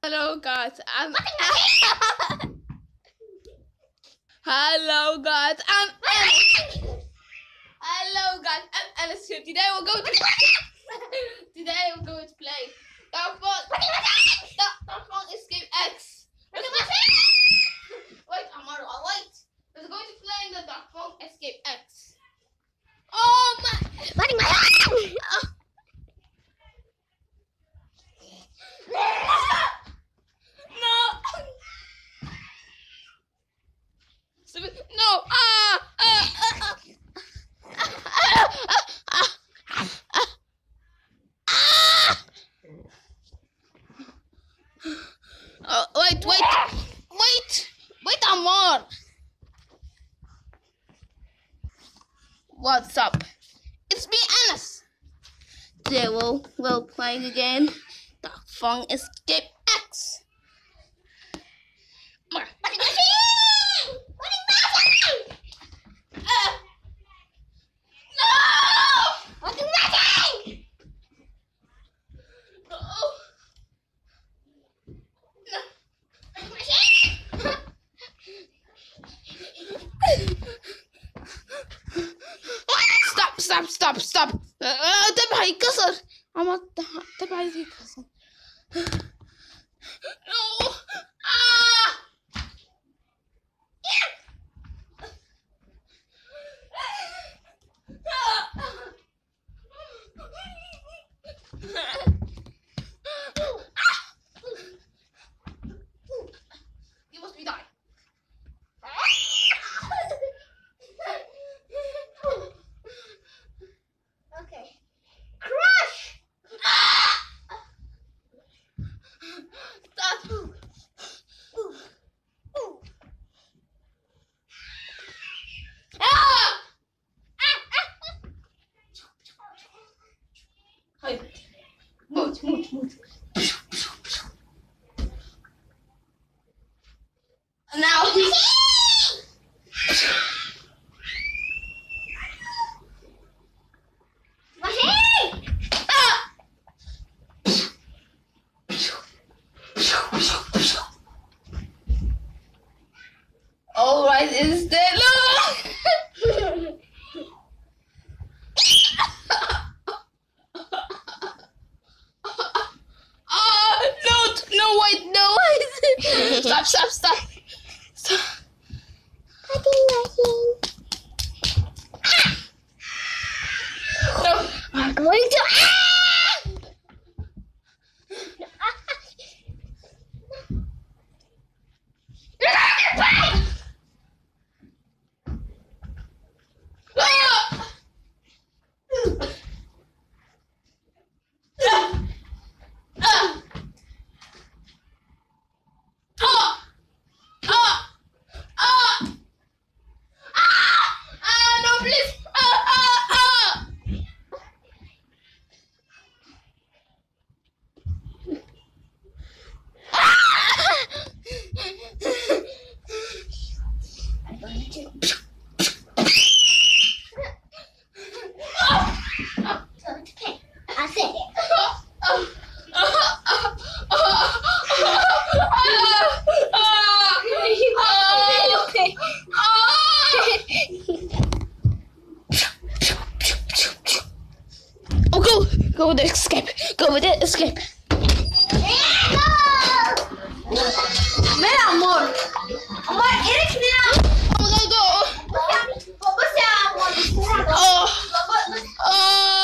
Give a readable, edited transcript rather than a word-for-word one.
Hello guys, Hello guys, Hello guys, I'm Alice here. Today we're going to play Darkfong Escape X. Wait, Amaro, wait. We're going to play the Darkfong Escape X. Oh my! Letting my No! Wait, Amor. What's up? It's me, Anas. Today we'll play again Darkfong Escape X. Stop! تبع يكسر. تبع يكسر. No! You must be dying. Okay. Crush! Stop. Hey. Move. Now. All right, is there no? No, wait. Stop. No. We're going to. No, please. I said it. Go with the escape. Ven, amor. Amor, eres mira. Go. Vamos a amor. Oh.